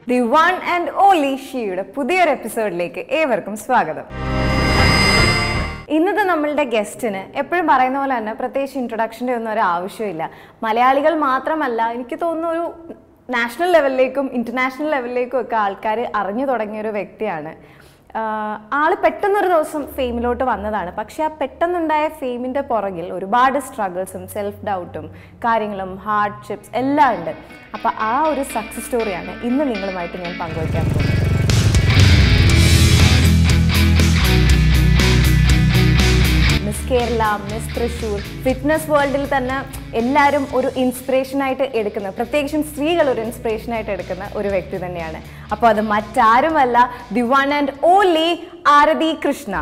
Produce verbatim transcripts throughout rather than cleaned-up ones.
The one and only ഷീയുടെ പുതിയൊരു എപ്പിസോഡിലേക്ക് ഏവർക്കും സ്വാഗതം. ഇന്നത്തെ നമ്മളുടെ ഗസ്റ്റിന് എപ്പോഴും പറയുന്ന പോലെ തന്നെ പ്രത്യേകിച്ച് ഇൻട്രൊഡക്ഷൻ്റെ ഒന്നും ഒരു ആവശ്യമില്ല. മലയാളികൾ മാത്രമല്ല, എനിക്ക് തോന്നുന്നു ഒരു നാഷണൽ ലെവലിലേക്കും ഇൻ്റർനാഷണൽ ലെവലിലേക്കും ഒക്കെ ആൾക്കാർ അറിഞ്ഞു തുടങ്ങിയൊരു വ്യക്തിയാണ്. ആള് പെട്ടെന്നൊരു ദിവസം ഫെയിമിലോട്ട് വന്നതാണ്. പക്ഷെ ആ പെട്ടെന്നുണ്ടായ ഫെയിമിൻ്റെ പുറകിൽ ഒരുപാട് സ്ട്രഗിൾസും സെൽഫ് ഡൗട്ടും കാര്യങ്ങളും ഹാർഡ്ഷിപ്സ് എല്ലാം ഉണ്ട്. അപ്പോൾ ആ ഒരു സക്സസ് സ്റ്റോറിയാണ് ഇന്ന് നിങ്ങളുമായിട്ട് ഞാൻ പങ്കുവയ്ക്കാൻ പോകുന്നത്. Miss Kerala, miss Thrissur, fitness വേൾഡിൽ തന്നെ എല്ലാവരും ഒരു ഇൻസ്പിറേഷനായിട്ട് എടുക്കുന്ന, പ്രത്യേകിച്ചും സ്ത്രീകൾ ഒരു ഇൻസ്പിറേഷനായിട്ട് എടുക്കുന്ന ഒരു വ്യക്തി തന്നെയാണ്. അപ്പോൾ അത് മറ്റാരുമല്ല, the one and only Arathi Krishna.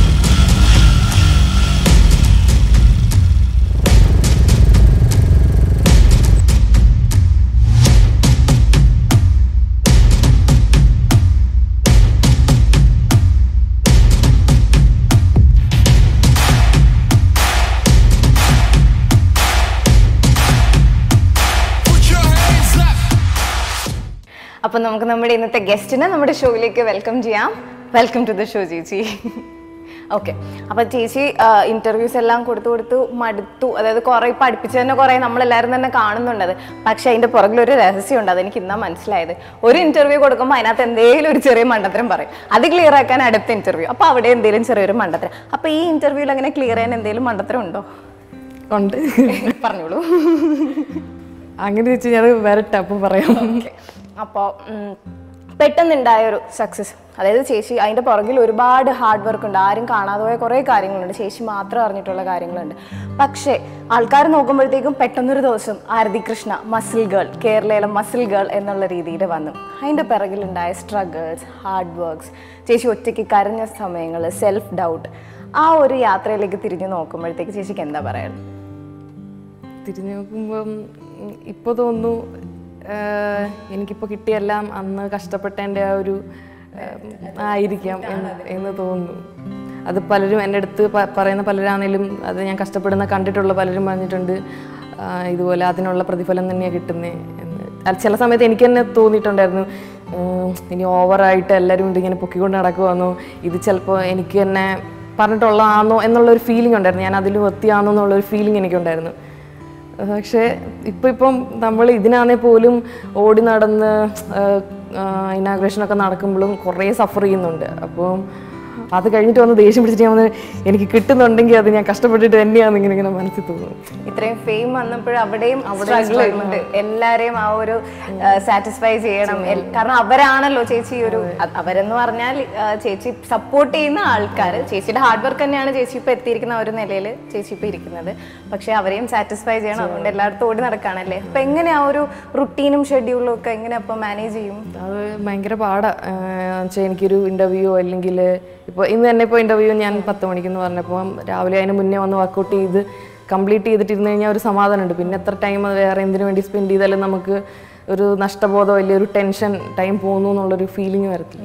അപ്പോൾ നമുക്ക് നമ്മുടെ ഇന്നത്തെ ഗസ്റ്റിനെ നമ്മുടെ ഷോയിലേക്ക് വെൽക്കം ചെയ്യാം. വെൽക്കം ടു ദ ഷോ ചേച്ചി. ഓക്കെ, അപ്പോൾ ചേച്ചി ഇൻ്റർവ്യൂസ് എല്ലാം കൊടുത്തു കൊടുത്തു മടുത്തു. അതായത് കുറേ പഠിപ്പിച്ച് തന്നെ കുറേ നമ്മളെല്ലാവരും തന്നെ കാണുന്നുണ്ടത്. പക്ഷേ അതിൻ്റെ പുറകിലൊരു രഹസ്യമുണ്ട്. അതെനിക്ക് ഇന്നാ മനസ്സിലായത്. ഒരു ഇൻ്റർവ്യൂ കൊടുക്കുമ്പോൾ അതിനകത്ത് എന്തെങ്കിലും ഒരു ചെറിയ മണ്ടത്തരം പറയും. അത് ക്ലിയർ ആക്കാൻ അടുത്ത ഇൻ്റർവ്യൂ, അപ്പോൾ അവിടെ എന്തെങ്കിലും ചെറിയൊരു മണ്ടത്തരം. അപ്പോൾ ഈ ഇൻ്റർവ്യൂവിൽ അങ്ങനെ ക്ലിയർ ചെയ്യാൻ എന്തെങ്കിലും മണ്ടത്തരം ഉണ്ടോ? ഉണ്ട്, പറഞ്ഞോളൂ. അങ്ങനെ വെച്ച് ഞാൻ വരട്ടെ, അപ്പം പറയാം. അപ്പോൾ പെട്ടെന്നുണ്ടായൊരു സക്സസ്, അതായത് ചേച്ചി അതിൻ്റെ പുറകിൽ ഒരുപാട് ഹാർഡ് വർക്ക് ഉണ്ട്. ആരും കാണാതെ പോയ കുറേ കാര്യങ്ങളുണ്ട്, ചേച്ചി മാത്രം അറിഞ്ഞിട്ടുള്ള കാര്യങ്ങളുണ്ട്. പക്ഷേ ആൾക്കാർ നോക്കുമ്പോഴത്തേക്കും പെട്ടെന്നൊരു ദിവസം ആരതി കൃഷ്ണ മസിൽ ഗേൾ, കേരളയിലെ മസിൽ ഗേൾ എന്നുള്ള രീതിയിൽ വന്നു. അതിൻ്റെ പിറകിലുണ്ടായ സ്ട്രഗിൾസ്, ഹാർഡ് വർക്ക്സ്, ചേച്ചി ഒറ്റയ്ക്ക് കരഞ്ഞ സമയങ്ങൾ, സെൽഫ് ഡൗട്ട്, ആ ഒരു യാത്രയിലേക്ക് തിരിഞ്ഞു നോക്കുമ്പോഴത്തേക്ക് ചേച്ചിക്ക് എന്താ പറയുക? തിരിഞ്ഞു നോക്കുമ്പം ഇപ്പോൾ തോന്നുന്നു എനിക്കിപ്പോൾ കിട്ടിയെല്ലാം അന്ന് കഷ്ടപ്പെട്ടതിൻ്റെ ആ ഒരു ആയിരിക്കാം എന്ന് തോന്നുന്നു. അത് പലരും എൻ്റെ അടുത്ത് പറയുന്ന പലരാണേലും അത് ഞാൻ കഷ്ടപ്പെടുന്ന കണ്ടിട്ടുള്ള പലരും പറഞ്ഞിട്ടുണ്ട് ഇതുപോലെ അതിനുള്ള പ്രതിഫലം തന്നെയാണ് കിട്ടുന്നത് എന്ന്. ചില സമയത്ത് എനിക്ക് തന്നെ തോന്നിയിട്ടുണ്ടായിരുന്നു, ഇനി ഓവറായിട്ട് എല്ലാവരും കൊണ്ട് ഇങ്ങനെ പൊക്കിക്കൊണ്ട് നടക്കുവാന്നോ, ഇത് ചിലപ്പോൾ എനിക്ക് തന്നെ പറഞ്ഞിട്ടുള്ളതാണോ എന്നുള്ളൊരു ഫീലിംഗ് ഉണ്ടായിരുന്നു. ഞാൻ അതിൽ വൃത്തിയാണോ എന്നുള്ളൊരു ഫീലിംഗ് എനിക്കുണ്ടായിരുന്നു. പക്ഷേ ഇപ്പം ഇപ്പം നമ്മൾ ഇതിനാണെ പോലും ഓടി നടന്ന് ഇനാഗ്രേഷനൊക്കെ നടക്കുമ്പോഴും കുറേ സഫർ ചെയ്യുന്നുണ്ട്. അപ്പം അത് കഴിഞ്ഞിട്ട് വന്ന് ദേഷ്യം പിടിച്ചിട്ട് ഞാൻ വന്ന് എനിക്ക് കിട്ടുന്നുണ്ടെങ്കിൽ അത് ഞാൻ കഷ്ടപ്പെട്ടിട്ട് തന്നെയാണെന്ന് ഇങ്ങനെ ഇങ്ങനെ മനസ്സിൽ തോന്നുന്നു. ഇത്രയും ഫെയിം വന്നപ്പോഴും അവിടെയും ഉണ്ട്, എല്ലാരെയും ആ ഒരു സാറ്റിസ്ഫൈ ചെയ്യണം. കാരണം അവരാണല്ലോ ചേച്ചി ഒരു, അവരെന്ന് പറഞ്ഞാൽ ചേച്ചി സപ്പോർട്ട് ചെയ്യുന്ന ആൾക്കാർ. ചേച്ചിയുടെ ഹാർഡ് വർക്ക് തന്നെയാണ് ചേച്ചി ഇപ്പൊ എത്തിയിരിക്കുന്ന ഒരു നിലയിൽ ചേച്ചി ഇപ്പൊ ഇരിക്കുന്നത്. പക്ഷെ അവരെയും സാറ്റിസ്ഫൈ ചെയ്യണം, അതുകൊണ്ട് എല്ലായിടത്തും ഓടി നടക്കാണല്ലേ. അപ്പൊ എങ്ങനെ ആ ഒരു റുട്ടീനും ഷെഡ്യൂളും ഒക്കെ എങ്ങനെ അപ്പൊ മാനേജ് ചെയ്യും? അത് ഭയങ്കര പാടാ. വെച്ചാൽ എനിക്കൊരു ഇന്റർവ്യൂ അല്ലെങ്കിൽ ഇപ്പോൾ ഇന്ന് തന്നെ ഇപ്പോൾ ഇൻ്റർവ്യൂ ഞാൻ പത്ത് മണിക്കെന്ന് പറഞ്ഞപ്പോൾ രാവിലെ അതിന് മുന്നേ വന്ന് വർക്കൗട്ട് ചെയ്ത് കംപ്ലീറ്റ് ചെയ്തിട്ടിരുന്ന് കഴിഞ്ഞാൽ ഒരു സമാധാനമുണ്ട്. പിന്നെ എത്ര ടൈം വേറെ എന്തിനു വേണ്ടി സ്പെൻഡ് ചെയ്താലും നമുക്ക് ഒരു നഷ്ടബോധം വലിയൊരു ടെൻഷൻ ടൈം പോകുന്നു എന്നുള്ളൊരു ഫീലിംഗ് വരത്തില്ല.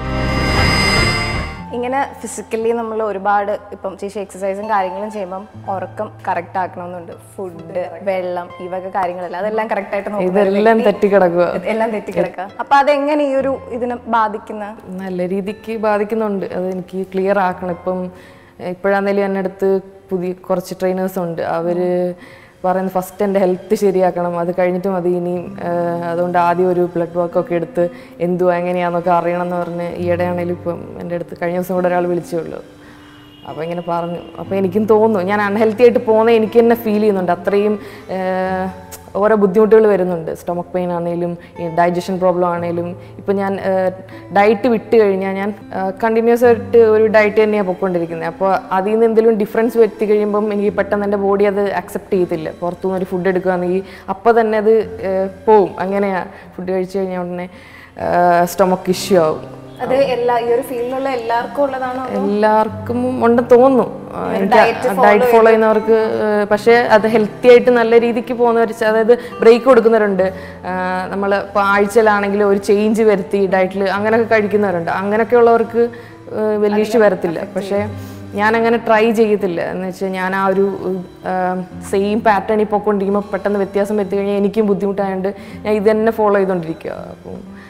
ഇങ്ങനെ ഫിസിക്കലി നമ്മൾ ഒരുപാട് ഇപ്പം ചേച്ചി എക്സസൈസും കാര്യങ്ങളും ചെയ്യുമ്പം ഉറക്കം കറക്റ്റ് ആക്കണമെന്നുണ്ട്. ഫുഡ്, വെള്ളം, ഈ വക കാര്യങ്ങളല്ല, അതെല്ലാം കറക്റ്റ് ആയിട്ട് നോക്കുക. ഇതെല്ലാം തെറ്റിക്കിടക്കുക, എല്ലാം തെറ്റിക്കിടക്കുക. അപ്പൊ അതെങ്ങനെ ഈ ഒരു ഇതിനെ ബാധിക്കുന്ന? നല്ല രീതിക്ക് ബാധിക്കുന്നുണ്ട്. അത് എനിക്ക് ക്ലിയർ ആക്കണം. ഇപ്പം ഇപ്പോഴാന്നേലും എൻ്റെ അടുത്ത് പുതിയ കുറച്ച് ട്രെയിനേഴ്സ് ഉണ്ട്. അവർ പറയുന്നത് ഫസ്റ്റ് എൻ്റെ ഹെൽത്ത് ശരിയാക്കണം, അത് കഴിഞ്ഞിട്ട് മതി ഇനിയും. അതുകൊണ്ട് ആദ്യം ഒരു ബ്ലഡ് വർക്കൊക്കെ എടുത്ത് എന്തുവാ എങ്ങനെയാണെന്നൊക്കെ അറിയണം എന്ന് പറഞ്ഞ് ഈയിടെയാണെങ്കിലും ഇപ്പം എൻ്റെ അടുത്ത് കഴിഞ്ഞ ദിവസം കൂടെ ഒരാൾ വിളിച്ചേ ഉള്ളൂ. അപ്പോൾ ഇങ്ങനെ പറഞ്ഞു. അപ്പോൾ എനിക്കും തോന്നുന്നു ഞാൻ അൺഹെൽത്തി ആയിട്ട് പോകുന്നത് എനിക്ക് തന്നെ ഫീൽ ചെയ്യുന്നുണ്ട്. അത്രയും ഓരോ ബുദ്ധിമുട്ടുകൾ വരുന്നുണ്ട്. സ്റ്റൊമക്ക് പെയിൻ ആണെങ്കിലും ഡൈജഷൻ പ്രോബ്ലം ആണെങ്കിലും. ഇപ്പം ഞാൻ ഡയറ്റ് വിട്ട് കഴിഞ്ഞാൽ ഞാൻ കണ്ടിന്യൂസ് ആയിട്ട് ഒരു ഡയറ്റ് തന്നെയാണ് പൊയ്ക്കൊണ്ടിരിക്കുന്നത്. അപ്പോൾ അതിൽ നിന്ന് എന്തെങ്കിലും ഡിഫറൻസ് വരുത്തി കഴിയുമ്പം എനിക്ക് പെട്ടെന്ന് എൻ്റെ ബോഡി അത് അക്സെപ്റ്റ് ചെയ്യത്തില്ല. പുറത്തുനിന്ന് ഒരു ഫുഡ് എടുക്കുകയാണെങ്കിൽ അപ്പോൾ തന്നെ അത് പോവും. അങ്ങനെയാണ് ഫുഡ് കഴിച്ച് കഴിഞ്ഞാൽ ഉടനെ സ്റ്റൊമക്ക് ഇഷ്യൂ ആവും. അത് എല്ലാ ഈ ഒരു ഫീൽഡിലുള്ള എല്ലാവർക്കും ഉള്ളതാണോ? എല്ലാവർക്കും ഉണ്ടെന്ന് തോന്നുന്നു. ഡയറ്റ് ഫോളോ ചെയ്യുന്നവർക്ക്. പക്ഷേ അത് ഹെൽത്തി ആയിട്ട് നല്ല രീതിക്ക് പോകുന്നവർ, അതായത് ബ്രേക്ക് കൊടുക്കുന്നവരുണ്ട്. നമ്മൾ ഇപ്പോൾ ആഴ്ചയിലാണെങ്കിൽ ഒരു ചേഞ്ച് വരുത്തി ഡയറ്റിൽ അങ്ങനെയൊക്കെ കഴിക്കുന്നവരുണ്ട്. അങ്ങനെയൊക്കെ ഉള്ളവർക്ക് വലിയ ഇഷ്യൂ വരത്തില്ല. പക്ഷേ ഞാനങ്ങനെ ട്രൈ ചെയ്യത്തില്ല. എന്ന് വെച്ചാൽ ഞാൻ ആ ഒരു സെയിം പാറ്റേണിൽ പോയിക്കൊണ്ടിരിക്കുമ്പോൾ പെട്ടെന്ന് വ്യത്യാസം വരുത്തി കഴിഞ്ഞാൽ എനിക്കും ബുദ്ധിമുട്ടായതുകൊണ്ട് ഞാൻ ഇത് തന്നെ ഫോളോ ചെയ്തുകൊണ്ടിരിക്കുക. അപ്പം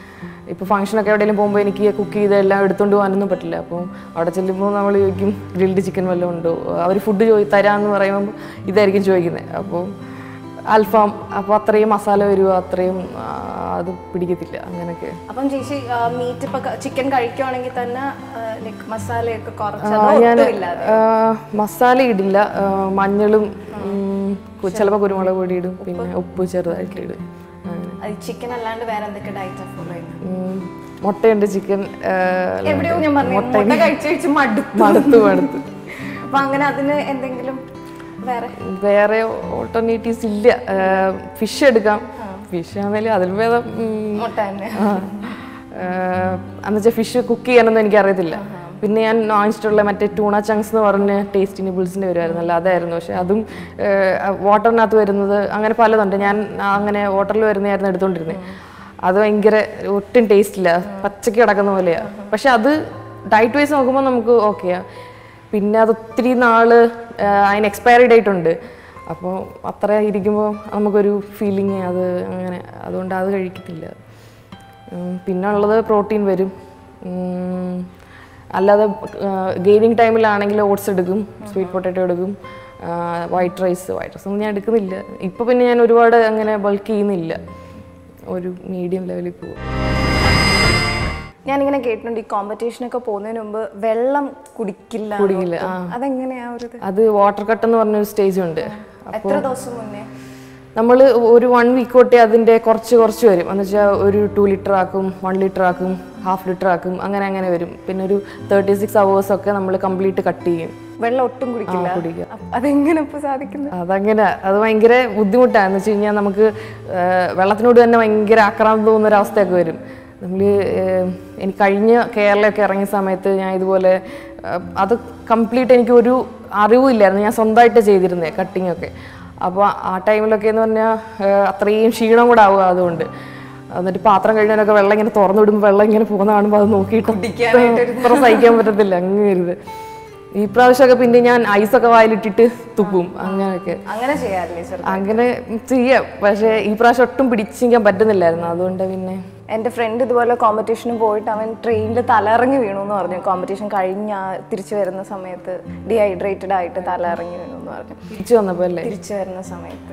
ഇപ്പോൾ ഫംഗ്ഷനൊക്കെ എവിടെയെങ്കിലും പോകുമ്പോൾ എനിക്ക് കുക്ക് ചെയ്തെല്ലാം എടുത്തുകൊണ്ട് പോകാനൊന്നും പറ്റില്ല. അപ്പോൾ അവിടെ ചെല്ലുമ്പോൾ നമ്മൾ ചോദിക്കും ഗ്രിൽഡ് ചിക്കൻ വല്ലതും ഉണ്ടോ, അവർ ഫുഡ് ചോദി തരാമെന്ന് പറയുമ്പോൾ ഇതായിരിക്കും ചോദിക്കുന്നത്. അപ്പോൾ അൽഫാം, അപ്പോൾ അത്രയും മസാല വരുക, അത്രയും അത് പിടിക്കത്തില്ല അങ്ങനെയൊക്കെ. അപ്പം ചേച്ചി മീറ്റ് ഇപ്പം ചിക്കൻ കഴിക്കുവാണെങ്കിൽ തന്നെ മസാലയൊക്കെ ഞാൻ മസാല ഇടില്ല, മഞ്ഞളും ചിലപ്പോൾ കുരുമുളക് പൊടി ഇടും, പിന്നെ ഉപ്പ് ചെറുതായിട്ട് ഇടും. ചിക്കൻ അല്ലാണ്ട് വേറെ എന്തൊക്കെ ഡയറ്റ് ഫോളോ ചെയ്യുന്നത്? മുട്ടയുണ്ട്, ചിക്കൻ എവിടെയോ ഞാൻ പറഞ്ഞു മുട്ട കഴിച്ച് കഴിച്ച് മടുത്തു മടുത്തു മടുത്തു അപ്പൊ അങ്ങനെ അതിന് എന്തെങ്കിലും വേറെ വേറെ ഓൾട്ടർനേറ്റീവ്സ് ഇല്ല. ഫിഷ് എടുക്കാം, ഫിഷ് ആണെങ്കിലും അതിൽ ഭേദം മുട്ട തന്നെ. എന്നുവെച്ചാൽ ഫിഷ് കുക്ക് ചെയ്യാനൊന്നും എനിക്കറിയത്തില്ല. പിന്നെ ഞാൻ വാങ്ങിച്ചിട്ടുള്ള മറ്റേ ടൂണ ചങ്ക്സ് എന്ന് പറഞ്ഞ് ടേസ്റ്റി നിബിൾസിൻ്റെ വരുമായിരുന്നല്ലോ, അതായിരുന്നു. പക്ഷെ അതും വാട്ടറിനകത്ത് വരുന്നത് അങ്ങനെ പലതുണ്ട്. ഞാൻ അങ്ങനെ വാട്ടറിൽ വരുന്നതായിരുന്നു എടുത്തുകൊണ്ടിരുന്നത്. അത് ഭയങ്കര ഒട്ടും ടേസ്റ്റ് ഇല്ല, പച്ചക്ക് കിടക്കുന്ന പോലെയാണ്. പക്ഷെ അത് ഡയറ്റ് വൈസ് നോക്കുമ്പോൾ നമുക്ക് ഓക്കെയാണ്. പിന്നെ അത് ഒത്തിരി നാൾ അതിന് എക്സ്പയറി ഡേറ്റ് ഉണ്ട്. അപ്പോൾ അത്ര ഇരിക്കുമ്പോൾ നമുക്കൊരു ഫീലിങ് അത് അങ്ങനെ, അതുകൊണ്ട് അത് കഴിക്കത്തില്ല. പിന്നെ ഉള്ളത് പ്രോട്ടീൻ വരും. അല്ലാതെ ഗെയിനിങ് ടൈമിലാണെങ്കിൽ ഓട്സ് എടുക്കും, സ്വീറ്റ് പൊട്ടാറ്റോ എടുക്കും, വൈറ്റ് റൈസ് വൈറ്റ് റൈസ് ഒന്നും ഞാൻ എടുക്കുന്നില്ല. ഇപ്പോൾ പിന്നെ ഞാൻ ഒരുപാട് അങ്ങനെ ബൾക്ക് ചെയ്യുന്നില്ല, ഒരു മീഡിയം ലെവലിൽ പോകും. ഞാനിങ്ങനെ കേട്ടിട്ടുണ്ട് ഈ കോമ്പറ്റീഷനൊക്കെ പോകുന്നതിന് മുമ്പ് വെള്ളം കുടിക്കില്ല കുടിക്കില്ല അതെങ്ങനെയാ? ഒരു അത് വാട്ടർ കട്ട് എന്ന് പറഞ്ഞൊരു സ്റ്റേജ് ഉണ്ട്. എത്ര ദിവസം മുന്നേ? നമ്മൾ ഒരു വൺ വീക്ക് തൊട്ടേ അതിൻ്റെ കുറച്ച് കുറച്ച് വരും. എന്ന് വെച്ചാൽ ഒരു ടു ലിറ്റർ ആക്കും, വൺ ലിറ്റർ ആക്കും, ഹാഫ് ലിറ്റർ ആക്കും, അങ്ങനെ അങ്ങനെ വരും. പിന്നെ ഒരു തേർട്ടി സിക്സ് അവേഴ്സ് ഒക്കെ നമ്മൾ കംപ്ലീറ്റ് കട്ട് ചെയ്യും. വെള്ളം ഒട്ടും കുടിക്കില്ല? കുടിക്കുക. അതെങ്ങനെ ഇപ്പോൾ സാധിക്കുന്നത്? അതങ്ങനെ, അത് ഭയങ്കര ബുദ്ധിമുട്ടാണ്. എന്ന് വെച്ച് കഴിഞ്ഞാൽ നമുക്ക് വെള്ളത്തിനോട് തന്നെ ഭയങ്കര ആക്രാന്തം തോന്നുന്നൊരവസ്ഥയൊക്കെ വരും. നമ്മൾ എനിക്ക് കഴിഞ്ഞ കേരളമൊക്കെ ഇറങ്ങിയ സമയത്ത് ഞാൻ ഇതുപോലെ അത് കംപ്ലീറ്റ് എനിക്കൊരു അറിവില്ലായിരുന്നു. ഞാൻ സ്വന്തമായിട്ട് ചെയ്തിരുന്നേ കട്ടിങ്ങൊക്കെ. അപ്പോൾ ആ ടൈമിലൊക്കെ എന്ന് പറഞ്ഞാൽ അത്രയും ക്ഷീണം കൂടെ ആവുക. അതുകൊണ്ട് എന്നിട്ട് പാത്രം കഴിഞ്ഞാലൊക്കെ വെള്ളം ഇങ്ങനെ തുറന്നു വിടുമ്പോൾ വെള്ളം ഇങ്ങനെ പോകുന്ന കാണുമ്പോൾ അത് നോക്കിയിട്ട് ഇത്ര സഹിക്കാൻ പറ്റത്തില്ല. അങ്ങനെ വരുത്. ഈ പ്രാവശ്യമൊക്കെ പിന്നെ ഞാൻ ഐസൊക്കെ വായിലിട്ടിട്ട് തുപ്പും, അങ്ങനെയൊക്കെ. അങ്ങനെ ചെയ്യാറില്ലേ? അങ്ങനെ ചെയ്യാം, പക്ഷേ ഈ പ്രാവശ്യം ഒട്ടും പിടിച്ചിരിക്കാൻ പറ്റുന്നില്ലായിരുന്നു. അതുകൊണ്ട് പിന്നെ എൻ്റെ ഫ്രണ്ട് ഇതുപോലെ കോമ്പറ്റീഷന് പോയിട്ട് അവൻ ട്രെയിനിൽ തലയിറങ്ങി വീണു എന്ന് പറഞ്ഞു. കോമ്പറ്റീഷൻ കഴിഞ്ഞ തിരിച്ചു വരുന്ന സമയത്ത് ഡീഹൈഡ്രേറ്റഡ് ആയിട്ട് തലയിറങ്ങി വീണു എന്ന് പറഞ്ഞു. തിരിച്ചു വന്നപ്പോൾ അല്ലേ? തിരിച്ചു വരുന്ന സമയത്ത്.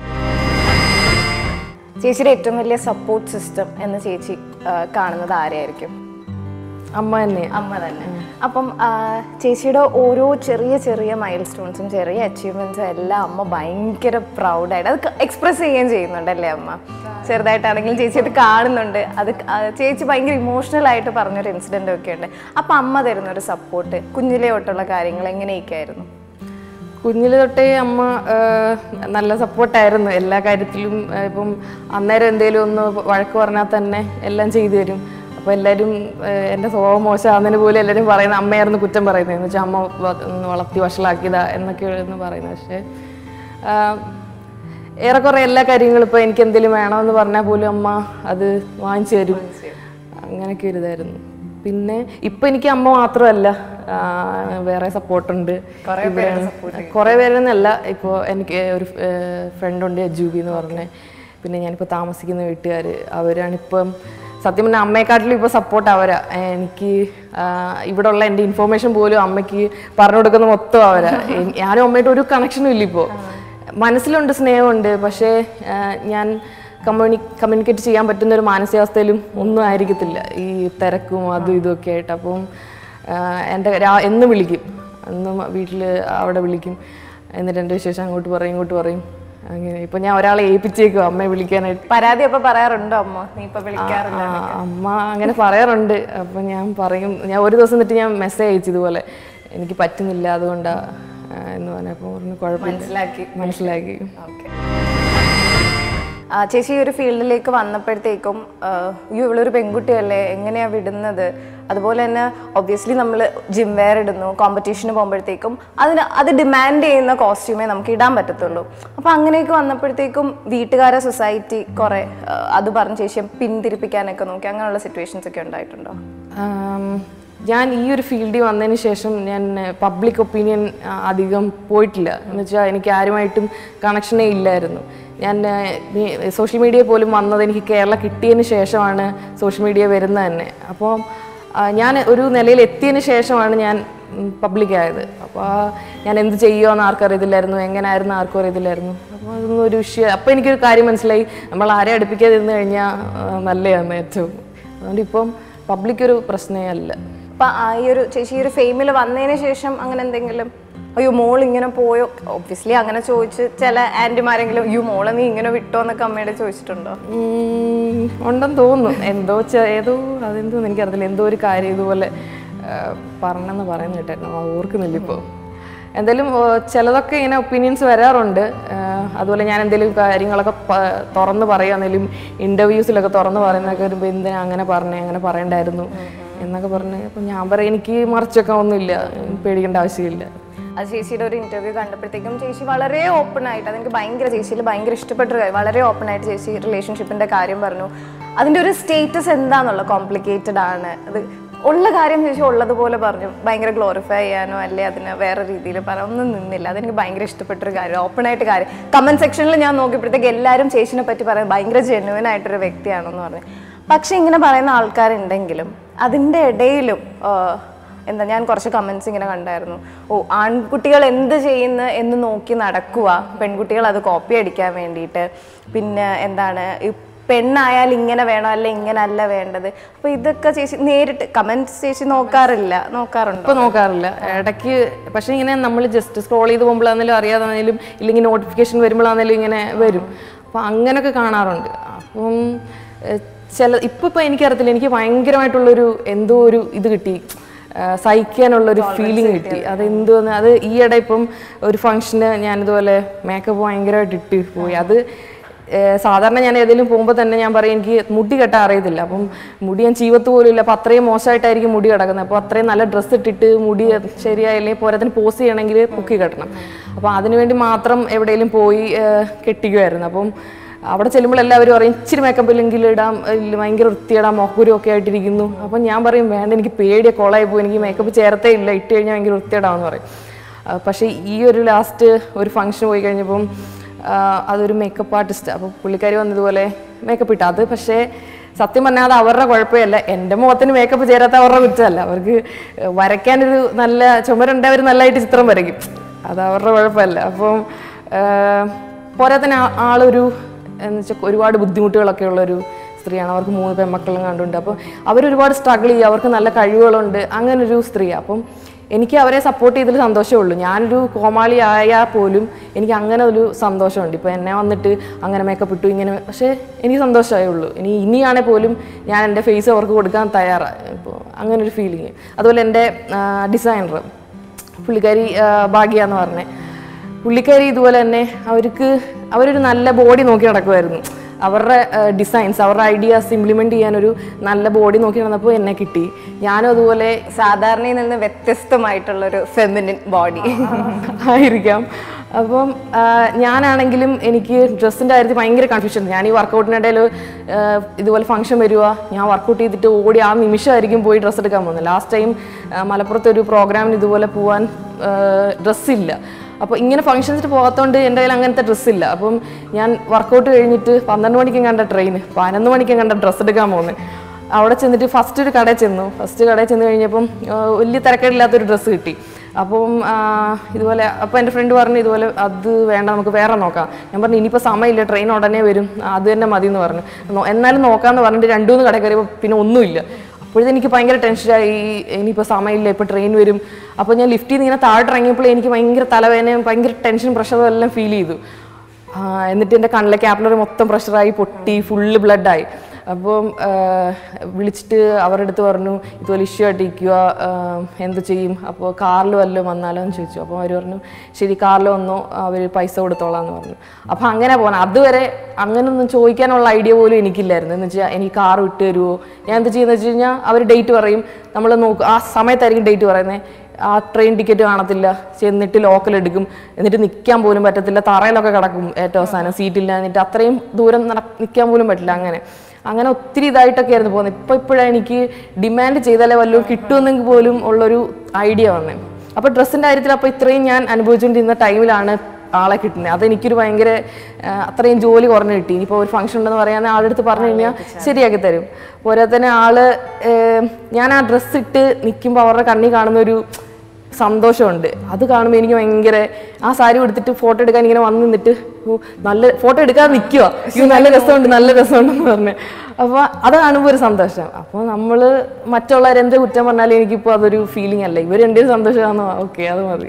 ചേച്ചിയുടെ ഏറ്റവും വലിയ സപ്പോർട്ട് സിസ്റ്റം എന്ന് ചേച്ചി കാണുന്നത് ആരെയായിരിക്കും? അമ്മ തന്നെ. അമ്മ തന്നെ. അപ്പം ചേച്ചിയുടെ ഓരോ ചെറിയ ചെറിയ മൈൽ സ്റ്റോൺസും ചെറിയ അച്ചീവ്മെന്റ്സും എല്ലാം അമ്മ ഭയങ്കര പ്രൗഡായിട്ട് അത് എക്സ്പ്രസ് ചെയ്യുകയും ചെയ്യുന്നുണ്ടല്ലേ അമ്മ? ചെറുതായിട്ടാണെങ്കിലും ചേച്ചി അത് കാണുന്നുണ്ട്. അത് ചേച്ചി ഭയങ്കര ഇമോഷണൽ ആയിട്ട് പറഞ്ഞൊരു ഇൻസിഡൻ്റ് ഒക്കെ ഉണ്ട്. അപ്പം അമ്മ തരുന്നൊരു സപ്പോർട്ട് കുഞ്ഞിലെ തൊട്ടുള്ള കാര്യങ്ങൾ എങ്ങനെയൊക്കെ ആയിരുന്നു? കുഞ്ഞിലെ തൊട്ടേ അമ്മ നല്ല സപ്പോർട്ടായിരുന്നു എല്ലാ കാര്യത്തിലും. ഇപ്പം അന്നേരം എന്തെങ്കിലും ഒന്ന് വഴക്ക് പറഞ്ഞാൽ തന്നെ എല്ലാം ചെയ്തു തരും. അപ്പോൾ എല്ലാവരും എൻ്റെ സ്വഭാവം മോശമാകുന്നതിന് പോലും എല്ലാവരും പറയുന്നത് അമ്മയായിരുന്നു കുറ്റം പറയുന്നത്. എന്ന് വെച്ചാൽ അമ്മ വളർത്തി വഷളാക്കിയതാ എന്നൊക്കെയായിരുന്നു പറയുന്നത്. പക്ഷേ ഏറെക്കുറെ എല്ലാ കാര്യങ്ങളും ഇപ്പോൾ എനിക്ക് എന്തെങ്കിലും വേണമെന്ന് പറഞ്ഞാൽ പോലും അമ്മ അത് വാങ്ങിച്ചു തരും. അങ്ങനെയൊക്കെ ഒരു ഇതായിരുന്നു. പിന്നെ ഇപ്പം എനിക്ക് അമ്മ മാത്രമല്ല, വേറെ സപ്പോർട്ടുണ്ട്. കുറേ പേരൊന്നല്ല, ഇപ്പോൾ എനിക്ക് ഒരു ഫ്രണ്ടുണ്ട് ജൂബി എന്ന് പറഞ്ഞ്. പിന്നെ ഞാനിപ്പോൾ താമസിക്കുന്ന വീട്ടുകാർ, അവരാണിപ്പം സത്യം പറഞ്ഞാൽ അമ്മയെക്കാട്ടിലും ഇപ്പോൾ സപ്പോർട്ട് അവരാ. എനിക്ക് ഇവിടെ ഉള്ള എൻ്റെ ഇൻഫോർമേഷൻ പോലും അമ്മയ്ക്ക് പറഞ്ഞു കൊടുക്കുന്ന മൊത്തം അവരാ. ഞാനും അമ്മയായിട്ട് ഒരു കണക്ഷനും ഇല്ല ഇപ്പോൾ. മനസ്സിലുണ്ട്, സ്നേഹമുണ്ട്, പക്ഷേ ഞാൻ കമ്മ്യൂണി കമ്മ്യൂണിക്കേറ്റ് ചെയ്യാൻ പറ്റുന്ന ഒരു മാനസികാവസ്ഥയിലും ഒന്നും ആയിരിക്കത്തില്ല, ഈ തിരക്കും അതും ഇതുമൊക്കെ ആയിട്ട്. അപ്പം എൻ്റെ എന്നും വിളിക്കും, എന്നും വീട്ടിൽ അവിടെ വിളിക്കും. എന്നിട്ട് എൻ്റെ വിശേഷം അങ്ങോട്ട് പറയും ഇങ്ങോട്ട് പറയും. അങ്ങനെ ഇപ്പം ഞാൻ ഒരാളെ ഏൽപ്പിച്ചേക്കും അമ്മയെ വിളിക്കാനായിട്ട്. പരാതി അപ്പം പറയാറുണ്ടോ അമ്മ? നീ ഇപ്പം വിളിക്കാറില്ല? അമ്മ അങ്ങനെ പറയാറുണ്ട്. അപ്പം ഞാൻ പറയും, ഞാൻ ഒരു ദിവസം എന്നിട്ട് ഞാൻ മെസ്സേജ് അയച്ചു ഇതുപോലെ എനിക്ക് പറ്റുന്നില്ല അതുകൊണ്ടാണ് എന്ന് പറഞ്ഞപ്പോൾ പറഞ്ഞു കുഴപ്പമില്ല, മനസ്സിലാക്കി മനസ്സിലാക്കി ഓക്കെ. ചേച്ചി ഒരു ഫീൽഡിലേക്ക് വന്നപ്പോഴത്തേക്കും യു ഇവളൊരു പെൺകുട്ടിയല്ലേ, എങ്ങനെയാണ് വിടുന്നത്? അതുപോലെ തന്നെ ഒബ്വിയസ്ലി നമ്മൾ ജിം വെയർ ഇടുന്നു, കോമ്പറ്റീഷന് പോകുമ്പോഴത്തേക്കും അതിന് അത് ഡിമാൻഡ് ചെയ്യുന്ന കോസ്റ്റ്യൂമേ നമുക്ക് ഇടാൻ പറ്റത്തുള്ളൂ. അപ്പോൾ അങ്ങനെയൊക്കെ വന്നപ്പോഴത്തേക്കും വീട്ടുകാരെ സൊസൈറ്റി കുറേ അത് പറഞ്ഞ് ചേച്ചിയെ പിന്തിരിപ്പിക്കാനൊക്കെ നോക്കി, അങ്ങനെയുള്ള സിറ്റുവേഷൻസ് ഒക്കെ ഉണ്ടായിട്ടുണ്ടോ? ഞാൻ ഈ ഒരു ഫീൽഡിൽ വന്നതിന് ശേഷം ഞാൻ പബ്ലിക് ഒപ്പീനിയൻ അധികം പോയിട്ടില്ല. എന്ന് വെച്ചാൽ എനിക്ക് ആരുമായിട്ടും കണക്ഷനേ ഇല്ലായിരുന്നു. ഞാൻ സോഷ്യൽ മീഡിയ പോലും വന്നത് എനിക്ക് കേരള കിട്ടിയതിന് ശേഷമാണ് സോഷ്യൽ മീഡിയ വരുന്നത് തന്നെ. അപ്പോൾ ഞാൻ ഒരു നിലയിൽ എത്തിയതിന് ശേഷമാണ് ഞാൻ പബ്ലിക്കായത്. അപ്പോൾ ഞാൻ എന്ത് ചെയ്യുമോയെന്ന് ആർക്കും അറിയത്തില്ലായിരുന്നു, എങ്ങനെയായിരുന്നു ആർക്കും അറിയത്തില്ലായിരുന്നു. അപ്പോൾ അതൊന്നും ഒരു വിഷയം. അപ്പോൾ എനിക്കൊരു കാര്യം മനസ്സിലായി, നമ്മൾ ആരെ അടുപ്പിക്കാതെ ഇരുന്ന് കഴിഞ്ഞാൽ നല്ലതാണ് ഏറ്റവും. അതുകൊണ്ട് ഇപ്പം പബ്ലിക് ഒരു പ്രശ്നമേ അല്ല. അപ്പം ഈ ഒരു ചേച്ചി ഈ ഒരു ഫെയിമിൽ വന്നതിന് ശേഷം അങ്ങനെ എന്തെങ്കിലും അയ്യോ മോൾ ഇങ്ങനെ പോയോ, ഒബ്വിയസ്ലി അങ്ങനെ ചോദിച്ച് ചില ആൻറ്റിമാരെങ്കിലും അയ്യോ മോളെ നീ ഇങ്ങനെ വിട്ടോ എന്നൊക്കെ അമ്മയോട് ചോദിച്ചിട്ടുണ്ടോ? ഉണ്ടെന്ന് തോന്നുന്നു. എന്തോ ഏതോ അതെന്തോന്ന് എനിക്കറിയില്ല, എന്തോ ഒരു കാര്യം ഇതുപോലെ പറഞ്ഞെന്ന് പറയുന്ന കേട്ടായിരുന്നു, ഓർക്കുന്നില്ല ഇപ്പോൾ. എന്തായാലും ചിലതൊക്കെ ഇങ്ങനെ ഒപ്പീനിയൻസ് വരാറുണ്ട്. അതുപോലെ ഞാൻ എന്തെങ്കിലും കാര്യങ്ങളൊക്കെ തുറന്ന് പറയുകയാണെങ്കിലും ഇൻ്റർവ്യൂസിലൊക്കെ തുറന്ന് പറയുന്നതൊക്കെ വരുമ്പോൾ എന്തിനാ അങ്ങനെ പറഞ്ഞേ, അങ്ങനെ പറയണ്ടായിരുന്നു എന്നൊക്കെ പറഞ്ഞ്. അപ്പം ഞാൻ പറയാം എനിക്ക് മറിച്ചൊക്കെ ഒന്നുമില്ല, പേടിക്കേണ്ട ആവശ്യമില്ല. അത് ചേച്ചിയുടെ ഒരു ഇൻ്റർവ്യൂ കണ്ടപ്പോഴത്തേക്കും ചേച്ചി വളരെ ഓപ്പൺ ആയിട്ട്, അതെനിക്ക് ഭയങ്കര ചേച്ചിയിൽ ഭയങ്കര ഇഷ്ടപ്പെട്ടൊരു കാര്യം, വളരെ ഓപ്പൺ ആയിട്ട് ചേച്ചി റിലേഷൻഷിപ്പിൻ്റെ കാര്യം പറഞ്ഞു. അതിൻ്റെ ഒരു സ്റ്റേറ്റസ് എന്താണെന്നുള്ള കോംപ്ലിക്കേറ്റഡ് ആണ്, അത് ഉള്ള കാര്യം ചേച്ചി ഉള്ളതുപോലെ പറഞ്ഞു. ഭയങ്കര ഗ്ലോറിഫൈ ചെയ്യാനോ അല്ലെ അതിനെ വേറെ രീതിയിൽ പറയാൻ ഒന്നും നിന്നില്ല. അതെനിക്ക് ഭയങ്കര ഇഷ്ടപ്പെട്ടൊരു കാര്യം, ഓപ്പൺ ആയിട്ട് കാര്യം. കമൻറ്റ് സെക്ഷനിൽ ഞാൻ നോക്കിയപ്പോഴത്തേക്ക് എല്ലാവരും ചേച്ചിനെ പറ്റി പറയാൻ ഭയങ്കര ജെന്യുവൻ ആയിട്ടൊരു വ്യക്തിയാണെന്ന് പറഞ്ഞു. പക്ഷെ ഇങ്ങനെ പറയുന്ന ആൾക്കാരുണ്ടെങ്കിലും അതിൻ്റെ ഇടയിലും എന്താ ഞാൻ കുറച്ച് കമൻറ്റ്സ് ഇങ്ങനെ കണ്ടായിരുന്നു. ഓ ആൺകുട്ടികൾ എന്ത് ചെയ്യുന്നു എന്ന് നോക്കി നടക്കുക, പെൺകുട്ടികൾ അത് കോപ്പി അടിക്കാൻ വേണ്ടിയിട്ട്, പിന്നെ എന്താണ് പെണ്ണായാൽ ഇങ്ങനെ വേണോ അല്ല ഇങ്ങനെ അല്ല വേണ്ടത്. അപ്പൊ ഇതൊക്കെ ചേച്ചി നേരിട്ട് കമന്റ്സ് ചേച്ചി നോക്കാറില്ല നോക്കാറുണ്ട് ഇപ്പൊ നോക്കാറില്ല ഇടയ്ക്ക്. പക്ഷെ ഇങ്ങനെ നമ്മൾ ജസ്റ്റ് സ്ക്രോൾ ചെയ്ത് പോകുമ്പോഴാണെങ്കിലും അറിയാതാണെങ്കിലും ഇല്ലെങ്കിൽ നോട്ടിഫിക്കേഷൻ വരുമ്പോഴാണെങ്കിലും ഇങ്ങനെ വരും. അപ്പൊ അങ്ങനെയൊക്കെ കാണാറുണ്ട്. അപ്പം ചില ഇപ്പൊ ഇപ്പൊ എനിക്കറിയത്തില്ല, എനിക്ക് ഭയങ്കരമായിട്ടുള്ളൊരു എന്തോ ഒരു ഇത് കിട്ടി, സഹിക്കാനുള്ളൊരു ഫീലിംഗ് കിട്ടി. അതെന്തോന്ന് അത് ഈയിടെ ഇപ്പം ഒരു ഫംഗ്ഷന് ഞാനിതുപോലെ മേക്കപ്പ് ഭയങ്കരമായിട്ട് ഇട്ട് പോയി. അത് സാധാരണ ഞാൻ ഏതെങ്കിലും പോകുമ്പോൾ തന്നെ ഞാൻ പറയും എനിക്ക് മുടി കെട്ടാൻ അറിയത്തില്ല, അപ്പം മുടി ഞാൻ ചീവത്ത് പോലും ഇല്ല, അപ്പം അത്രയും മോശമായിട്ടായിരിക്കും മുടി കിടക്കുന്നത്. അപ്പോൾ അത്രയും നല്ല ഡ്രസ്സ് ഇട്ടിട്ട് മുടി ശരിയായില്ലെങ്കിൽ പോരാത്തിന് പോസ് ചെയ്യണമെങ്കിൽ പൊക്കി കെട്ടണം. അപ്പോൾ അതിനുവേണ്ടി മാത്രം എവിടെയെങ്കിലും പോയി കെട്ടിക്കുമായിരുന്നു. അപ്പം അവിടെ ചെല്ലുമ്പോൾ എല്ലാവരും പറയും ഇച്ചിരി മേക്കപ്പ് ഇല്ലെങ്കിൽ ഇടാം, ഭയങ്കര വൃത്തിയിടാം, മൊക്കുരും ഒക്കെ ആയിട്ടിരിക്കുന്നു. അപ്പം ഞാൻ പറയും വേണ്ട, എനിക്ക് പേടിയ കോളായി പോയി, എനിക്ക് മേക്കപ്പ് ചേർത്തേ ഇല്ല, ഇട്ട് കഴിഞ്ഞാൽ ഭയങ്കര വൃത്തിയിടാമെന്ന് പറയും. പക്ഷേ ഈ ഒരു ലാസ്റ്റ് ഒരു ഫംഗ്ഷൻ പോയി കഴിഞ്ഞപ്പം അതൊരു മേക്കപ്പ് ആർട്ടിസ്റ്റ്, അപ്പോൾ പുള്ളിക്കാരി വന്നതുപോലെ മേക്കപ്പ് ഇട്ട. അത് പക്ഷേ സത്യം പറഞ്ഞാൽ അത് അവരുടെ കുഴപ്പമില്ല, എൻ്റെ മുഖത്തിന് മേക്കപ്പ് ചേരാത്ത അവരുടെ കുറ്റമല്ല. അവർക്ക് വരയ്ക്കാനൊരു നല്ല ചുമരുണ്ട്, അവർ നല്ലതായിട്ട് ചിത്രം വരയ്ക്കും, അത് അവരുടെ കുഴപ്പമല്ല. അപ്പം പോരാത്തന്നെ ആളൊരു എന്ന് വെച്ചാൽ ഒരുപാട് ബുദ്ധിമുട്ടുകളൊക്കെ ഉള്ളൊരു സ്ത്രീയാണ്. അവർക്ക് മൂന്ന് പെൺമക്കളും കണ്ടുണ്ട്. അപ്പോൾ അവരൊരുപാട് സ്ട്രഗിൾ ചെയ്യുക, അവർക്ക് നല്ല കഴിവുകളുണ്ട്, അങ്ങനൊരു സ്ത്രീയാണ്. അപ്പം എനിക്ക് അവരെ സപ്പോർട്ട് ചെയ്തതിൽ സന്തോഷമേ ഉള്ളൂ. ഞാനൊരു കോമാളി ആയാൽ പോലും എനിക്ക് അങ്ങനെ ഒരു സന്തോഷമുണ്ട്. ഇപ്പോൾ എന്നെ വന്നിട്ട് അങ്ങനെ മേക്കപ്പ് ഇട്ടു ഇങ്ങനെ, പക്ഷേ എനിക്ക് സന്തോഷമേ ഉള്ളൂ. ഇനി ഇനിയാണെങ്കിൽ പോലും ഞാൻ എൻ്റെ ഫേസ് അവർക്ക് കൊടുക്കാൻ തയ്യാറാണ്. ഇപ്പോൾ അങ്ങനൊരു ഫീലിങ്. അതുപോലെ എൻ്റെ ഡിസൈനർ പുള്ളിക്കാരി ഭാഗ്യ എന്ന് പറഞ്ഞേ, പുള്ളിക്കാരി ഇതുപോലെ തന്നെ അവർക്ക് അവരൊരു നല്ല ബോഡി നോക്കി നടക്കുമായിരുന്നു. അവരുടെ ഡിസൈൻസ്, അവരുടെ ഐഡിയാസ് ഇംപ്ലിമെൻറ്റ് ചെയ്യാനൊരു നല്ല ബോഡി നോക്കി നടന്നപ്പോൾ എന്നെ കിട്ടി. ഞാനും അതുപോലെ സാധാരണയിൽ നിന്ന് വ്യത്യസ്തമായിട്ടുള്ളൊരു ഫെമിനിൻ ബോഡി ആയിരിക്കാം. അപ്പം ഞാനാണെങ്കിലും എനിക്ക് ഡ്രസ്സിൻ്റെ കാര്യത്തിൽ ഭയങ്കര കൺഫ്യൂഷൻ. ഞാൻ ഈ വർക്കൗട്ടിനിടയിൽ ഇതുപോലെ ഫംഗ്ഷൻ വരുക, ഞാൻ വർക്കൗട്ട് ചെയ്തിട്ട് ഓടി ആ നിമിഷമായിരിക്കും പോയി ഡ്രസ്സ് എടുക്കാൻ പോകുന്നത്. ലാസ്റ്റ് ടൈം മലപ്പുറത്ത് ഒരു പ്രോഗ്രാമിന് ഇതുപോലെ പോകാൻ ഡ്രസ്സില്ല. അപ്പോൾ ഇങ്ങനെ ഫംഗ്ഷൻസിന് പോകാത്തതുകൊണ്ട് എൻ്റെ കയ്യിൽ അങ്ങനത്തെ ഡ്രസ്സില്ല. അപ്പം ഞാൻ വർക്കൗട്ട് കഴിഞ്ഞിട്ട് പന്ത്രണ്ട് മണിക്കും കണ്ട ട്രെയിൻ പതിനൊന്ന് മണിക്കും കണ്ട ഡ്രസ്സ് എടുക്കാൻ പോകുന്നത്. അവിടെ ചെന്നിട്ട് ഫസ്റ്റ് ഒരു കടയിൽ ചെന്നു. ഫസ്റ്റ് കടയിൽ ചെന്ന് കഴിഞ്ഞപ്പം വലിയ തിരക്കേടില്ലാത്തൊരു ഡ്രസ്സ് കിട്ടി. അപ്പം ഇതുപോലെ അപ്പോൾ എൻ്റെ ഫ്രണ്ട് പറഞ്ഞു ഇതുപോലെ അത് വേണ്ട, നമുക്ക് വേറെ നോക്കാം. ഞാൻ പറഞ്ഞു ഇനിയിപ്പോൾ സമയമില്ല, ട്രെയിൻ ഉടനെ വരും, അത് തന്നെ മതി എന്ന് പറഞ്ഞു. എന്നാലും നോക്കാമെന്ന് പറഞ്ഞിട്ട് രണ്ടു മൂന്ന് കടയിൽ കയറിയപ്പോൾ പിന്നെ ഒന്നുമില്ല. അപ്പോഴത്തെ എനിക്ക് ഭയങ്കര ടെൻഷനായി, ഇനിയിപ്പോൾ സമയമില്ല, ഇപ്പോൾ ട്രെയിൻ വരും. അപ്പോൾ ഞാൻ ലിഫ്റ്റിൽ നിന്ന് ഇങ്ങനെ താഴോട്ട് ഇറങ്ങിയപ്പോൾ എനിക്ക് ഭയങ്കര തലവേദനയും ഭയങ്കര ടെൻഷനും പ്രഷറും എല്ലാം ഫീൽ ചെയ്തു. എന്നിട്ട് എൻ്റെ കണ്ണിലെ ക്യാപ്പിലറി മൊത്തം പ്രഷറായി, പൊട്ടി, ഫുള്ള് ബ്ലഡായി. അപ്പം വിളിച്ചിട്ട് അവരുടെ അടുത്ത് പറഞ്ഞു ഇതുപോലെ ഇഷ്യൂ ആയിട്ടിരിക്കുക, എന്ത് ചെയ്യും, അപ്പോൾ കാറിൽ വല്ലതും വന്നാലോ എന്ന് ചോദിച്ചു. അപ്പോൾ അവർ പറഞ്ഞു ശരി കാറിൽ വന്നോ, അവർ പൈസ കൊടുത്തോളാം എന്ന് പറഞ്ഞു. അപ്പോൾ അങ്ങനെ പോകണം. അതുവരെ അങ്ങനെയൊന്നും ചോദിക്കാനുള്ള ഐഡിയ പോലും എനിക്കില്ലായിരുന്നു. എന്ന് വെച്ചാൽ എനിക്ക് കാർ വിട്ട് തരുമോ, ഞാൻ എന്ത് ചെയ്യുന്നത് വെച്ച് കഴിഞ്ഞാൽ അവർ ഡേറ്റ് പറയും, നമ്മൾ നോക്കും, ആ സമയത്തായിരിക്കും ഡേറ്റ് പറയുന്നത്. ആ ട്രെയിൻ ടിക്കറ്റ് കാണത്തില്ല, ചെന്നിട്ട് ലോക്കൽ എടുക്കും, എന്നിട്ട് നിൽക്കാൻ പോലും പറ്റത്തില്ല, തറയിലൊക്കെ കിടക്കും ഏറ്റവും അവസാനം, സീറ്റില്ല, എന്നിട്ട് അത്രയും ദൂരം നിൽക്കാൻ പോലും പറ്റില്ല. അങ്ങനെ അങ്ങനെ ഒത്തിരി ഇതായിട്ടൊക്കെ ആയിരുന്നു പോകുന്നത്. ഇപ്പോൾ ഇപ്പോഴാണ് എനിക്ക് ഡിമാൻഡ് ചെയ്താലേ വല്ലതും കിട്ടുമെന്നെങ്കിൽ പോലും ഉള്ളൊരു ഐഡിയ വന്നേ. അപ്പോൾ ഡ്രസ്സിൻ്റെ കാര്യത്തിൽ അപ്പോൾ ഇത്രയും ഞാൻ അനുഭവിച്ചുകൊണ്ടിരുന്ന ടൈമിലാണ് ആളെ കിട്ടുന്നത്. അതെനിക്കൊരു ഭയങ്കര അത്രയും ജോലി കുറഞ്ഞു കിട്ടി. ഇനിയിപ്പോൾ ഒരു ഫംഗ്ഷൻ ഉണ്ടെന്ന് പറയാൻ ആളുടെ അടുത്ത് പറഞ്ഞു കഴിഞ്ഞാൽ ശരിയാക്കി തരും. പോരാ തന്നെ ആള് ഞാൻ ആ ഡ്രസ്സ് ഇട്ട് നിൽക്കുമ്പോൾ അവരുടെ കണ്ണിൽ കാണുന്നൊരു സന്തോഷമുണ്ട്. അത് കാണുമ്പോൾ എനിക്ക് ഭയങ്കര ആ സാരി എടുത്തിട്ട് ഫോട്ടോ എടുക്കാൻ ഇങ്ങനെ വന്ന് നിന്നിട്ട് നല്ല ഫോട്ടോ എടുക്കാതെ നിൽക്കുക, ഇത് നല്ല രസമുണ്ട് നല്ല രസമുണ്ടെന്ന് പറഞ്ഞ്. അപ്പോൾ അത് കാണുമ്പോൾ ഒരു സന്തോഷം. അപ്പോൾ നമ്മൾ മറ്റുള്ളവരെന്ത് കുറ്റം പറഞ്ഞാലും എനിക്കിപ്പോൾ അതൊരു ഫീലിംഗ് അല്ല, ഇവർ എൻ്റെ ഒരു സന്തോഷമാണോ, ഓക്കെ അത് മതി.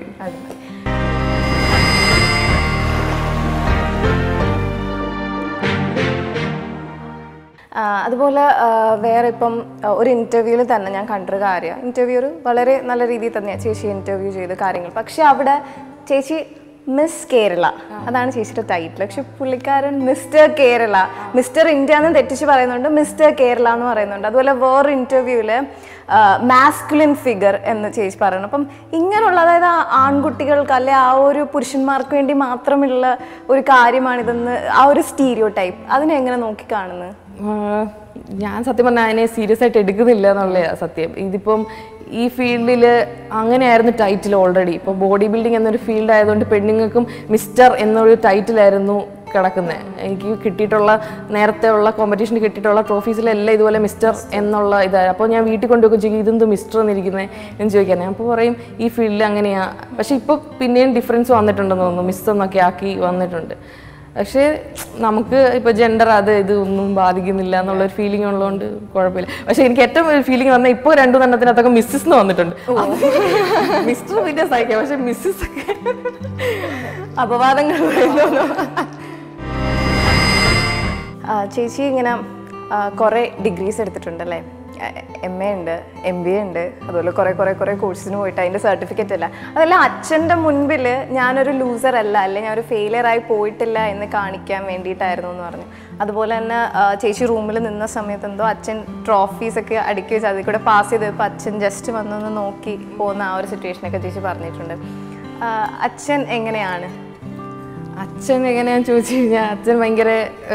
അതുപോലെ വേറെ ഇപ്പം ഒരു ഇൻ്റർവ്യൂവിൽ തന്നെ ഞാൻ കണ്ടൊരു കാര്യം, ഇൻ്റർവ്യൂർ വളരെ നല്ല രീതിയിൽ തന്നെയാണ് ചേച്ചി ഇൻ്റർവ്യൂ ചെയ്ത കാര്യങ്ങൾ. പക്ഷെ അവിടെ ചേച്ചി മിസ് കേരള അതാണ് ചേച്ചിയുടെ ടൈറ്റിൽ. പക്ഷെ പുള്ളിക്കാരൻ മിസ്റ്റർ കേരള, മിസ്റ്റർ ഇന്ത്യ എന്ന് തെറ്റിച്ച് പറയുന്നുണ്ട്, മിസ്റ്റർ കേരള എന്ന് പറയുന്നുണ്ട്. അതുപോലെ വേറെ ഇൻ്റർവ്യൂവിൽ മാസ്കുലിൻ ഫിഗർ എന്ന് ചേച്ചി പറയുന്നു. അപ്പം ഇങ്ങനെയുള്ള അതായത് ആൺകുട്ടികൾക്ക് അല്ലെ ആ ഒരു പുരുഷന്മാർക്ക് വേണ്ടി മാത്രമുള്ള ഒരു കാര്യമാണിതെന്ന് ആ ഒരു സ്റ്റീരിയോ ടൈപ്പ് അതിനെ എങ്ങനെ നോക്കി കാണുന്നത്? ഞാൻ സത്യം പറഞ്ഞാൽ അതിനെ സീരിയസ് ആയിട്ട് എടുക്കുന്നില്ല എന്നുള്ള സത്യം. ഇതിപ്പം ഈ ഫീൽഡിൽ അങ്ങനെയായിരുന്നു ടൈറ്റിൽ ഓൾറെഡി. ഇപ്പോൾ ബോഡി ബിൽഡിംഗ് എന്നൊരു ഫീൽഡ് ആയതുകൊണ്ട് പെണ്ണുങ്ങൾക്കും മിസ്റ്റർ എന്നൊരു ടൈറ്റിലായിരുന്നു കിടക്കുന്നത്. എനിക്ക് കിട്ടിയിട്ടുള്ള നേരത്തെ ഉള്ള കോമ്പറ്റീഷന് കിട്ടിയിട്ടുള്ള ട്രോഫീസിലെല്ലാം ഇതുപോലെ മിസ്റ്റർ എന്നുള്ള ഇതായി. അപ്പോൾ ഞാൻ വീട്ടിൽ കൊണ്ടുവെക്കും ചെയ്യും, ഇതെന്ത് മിസ്റ്റർ എന്നിരിക്കുന്നത് എന്ന് ചോദിക്കാൻ. അപ്പോൾ പറയും ഈ ഫീൽഡിൽ അങ്ങനെയാണ്. പക്ഷേ ഇപ്പോൾ പിന്നെയും ഡിഫറൻസ് വന്നിട്ടുണ്ടെന്ന് തോന്നുന്നു, മിസ് എന്നൊക്കെ ആക്കി വന്നിട്ടുണ്ട്. പക്ഷേ നമുക്ക് ഇപ്പോൾ ജെൻഡർ അത് ഇത് ഒന്നും ബാധിക്കുന്നില്ല എന്നുള്ളൊരു ഫീലിംഗ് ഉള്ളതുകൊണ്ട് കുഴപ്പമില്ല. പക്ഷേ എനിക്ക് ഏറ്റവും ഒരു ഫീലിംഗ് വന്നാൽ ഇപ്പോൾ രണ്ടു എണ്ണത്തിനകത്തൊക്കെ മിസ്സസ് എന്ന് വന്നിട്ടുണ്ട്. മിസ്റ്റർ പിന്നെ സഹിക്കാം, പക്ഷെ മിസ്സസ് ഒക്കെ അപവാദങ്ങൾ. ചേച്ചി ഇങ്ങനെ കുറേ ഡിഗ്രീസ് എടുത്തിട്ടുണ്ടല്ലേ? എം എ ഉണ്ട്, എം ബി എ ഉണ്ട്, അതുപോലെ കുറേ കുറേ കുറേ കോഴ്സിന് പോയിട്ട് അതിൻ്റെ സർട്ടിഫിക്കറ്റ് അല്ല. അതെല്ലാം അച്ഛൻ്റെ മുൻപിൽ ഞാനൊരു ലൂസർ അല്ല, അല്ലെ ഞാനൊരു ഫെയിലിയറായി പോയിട്ടില്ല എന്ന് കാണിക്കാൻ വേണ്ടിയിട്ടായിരുന്നു എന്ന് പറഞ്ഞു. അതുപോലെ തന്നെ ചേച്ചി റൂമിൽ നിന്ന സമയത്ത് എന്തോ അച്ഛൻ ട്രോഫീസൊക്കെ അടുക്കി വെച്ച് അതിൽ കൂടെ പാസ് ചെയ്തപ്പോൾ അച്ഛൻ ജസ്റ്റ് വന്നൊന്ന് നോക്കി പോകുന്ന ആ ഒരു സിറ്റുവേഷനൊക്കെ ചേച്ചി പറഞ്ഞിട്ടുണ്ട്. അച്ഛൻ എങ്ങനെയാണ്? അച്ഛൻ എങ്ങനെയാണെന്ന് ചോദിച്ചു കഴിഞ്ഞാൽ അച്ഛൻ ഭയങ്കര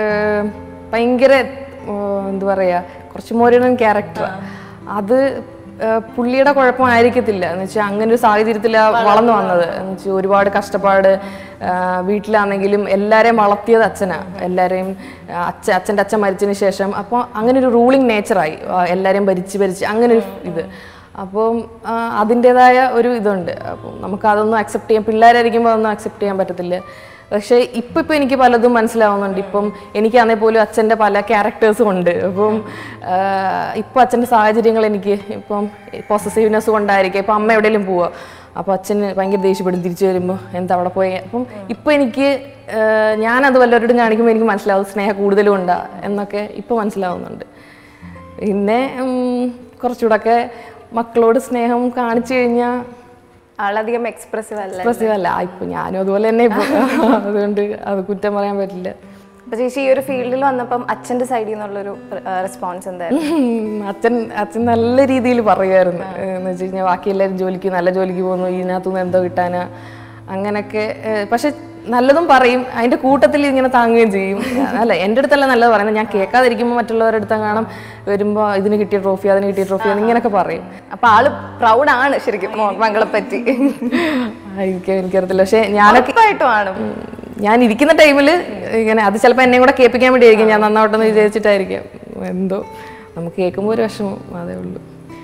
ഭയങ്കര എന്താ പറയുക, കുറച്ച് മോഡേൺ ക്യാരക്ടർ. അത് പുള്ളിയുടെ കുഴപ്പമായിരിക്കത്തില്ല എന്ന് വെച്ചാൽ അങ്ങനെ ഒരു സാഹചര്യത്തിലാണ് വളർന്നു വന്നത്. എന്ന് വെച്ചാൽ ഒരുപാട് കഷ്ടപ്പാട് വീട്ടിലാണെങ്കിലും എല്ലാവരെയും വളർത്തിയത് അച്ഛനാണ്. എല്ലാവരെയും അച്ഛൻ അച്ഛൻ്റെ അച്ഛൻ മരിച്ചതിന് ശേഷം അപ്പോൾ അങ്ങനെ ഒരു റൂളിങ് നേച്ചറായി, എല്ലാവരെയും ഭരിച്ച് ഭരിച്ച് അങ്ങനെ ഒരു ഇത്. അപ്പം അതിൻ്റേതായ ഒരു ഇതുണ്ട്. അപ്പം നമുക്കതൊന്നും അക്സെപ്റ്റ് ചെയ്യാൻ, പിള്ളേരായിരിക്കുമ്പോൾ അതൊന്നും അക്സെപ്റ്റ് ചെയ്യാൻ പറ്റത്തില്ല. പക്ഷേ ഇപ്പം ഇപ്പം എനിക്ക് പലതും മനസ്സിലാവുന്നുണ്ട്. ഇപ്പം എനിക്കാണെങ്കിൽ പോലും അച്ഛൻ്റെ പല ക്യാരക്ടേഴ്സും ഉണ്ട്. അപ്പം ഇപ്പം അച്ഛൻ്റെ സാഹചര്യങ്ങൾ എനിക്ക് ഇപ്പം പോസസീവ്നെസ് കൊണ്ടായിരിക്കും. ഇപ്പം അമ്മ എവിടെയെങ്കിലും പോവുക, അപ്പോൾ അച്ഛന് ഭയങ്കര ദേഷ്യപ്പെടും തിരിച്ചു വരുമ്പോൾ, എന്താ അവിടെ പോയി. അപ്പം ഇപ്പം എനിക്ക് ഞാനത് വല്ലവരോടും കാണിക്കുമ്പോൾ എനിക്ക് മനസ്സിലാവും സ്നേഹം കൂടുതലും ഉണ്ടാ എന്നൊക്കെ ഇപ്പം മനസ്സിലാവുന്നുണ്ട്. പിന്നെ കുറച്ചുകൂടെയൊക്കെ മക്കളോട് സ്നേഹം കാണിച്ചു കഴിഞ്ഞാൽ ആളധികം എക്സ്പ്രസീവ് അല്ല എക്സ്പ്രസീവ് അല്ല ഇപ്പൊ ഞാനും അതുപോലെ തന്നെ ഇപ്പൊ. അതുകൊണ്ട് അത് കുറ്റം പറയാൻ പറ്റില്ല. അപ്പൊ ചേച്ചി ഈ ഒരു ഫീൽഡിൽ വന്നപ്പം അച്ഛന്റെ സൈഡിൽ നിന്നുള്ളൊരു റെസ്പോൺസ് എന്തായിരുന്നു? അച്ഛൻ അച്ഛൻ നല്ല രീതിയിൽ പറയുമായിരുന്നു. എന്ന് വെച്ച് കഴിഞ്ഞാൽ ബാക്കി എല്ലാവരും ജോലിക്ക് നല്ല ജോലിക്ക് പോകുന്നു, ഇതിനകത്തുനിന്ന് എന്തോ കിട്ടാനാ അങ്ങനെയൊക്കെ. പക്ഷെ നല്ലതും പറയും, അതിന്റെ കൂട്ടത്തിൽ ഇങ്ങനെ താങ്ങുകയും ചെയ്യും. അല്ല എൻ്റെ അടുത്തല്ല നല്ലത് പറയുന്നത്, ഞാൻ കേൾക്കാതിരിക്കുമ്പോൾ മറ്റുള്ളവരുടെ അടുത്ത് കാണാം വരുമ്പോൾ ഇതിന് കിട്ടിയ ട്രോഫി അതിന് കിട്ടിയ ട്രോഫി ഇങ്ങനെയൊക്കെ പറയും. അപ്പൊ ആള് പ്രൗഡാണ് ശരിക്കും മകളെ പറ്റി. എനിക്ക് എനിക്കറിയത്തില്ല, പക്ഷെ ഞാനൊക്കെ ആണ് ഞാൻ ഇരിക്കുന്ന ടൈമിൽ ഇങ്ങനെ അത് ചിലപ്പോൾ എന്നെ കൂടെ കേൾപ്പിക്കാൻ വേണ്ടിയായിരിക്കും, ഞാൻ നന്നാവട്ടെന്ന് വിചാരിച്ചിട്ടായിരിക്കും. എന്തോ നമുക്ക് കേൾക്കുമ്പോൾ ഒരു വിഷമം, അതേ ഉള്ളൂ.